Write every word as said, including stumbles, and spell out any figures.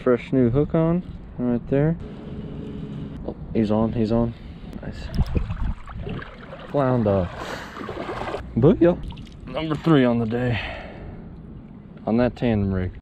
Fresh new hook on right there. Oh, he's on, he's on. Nice. Flounder. Booyah. Number three on the day on that tandem rig.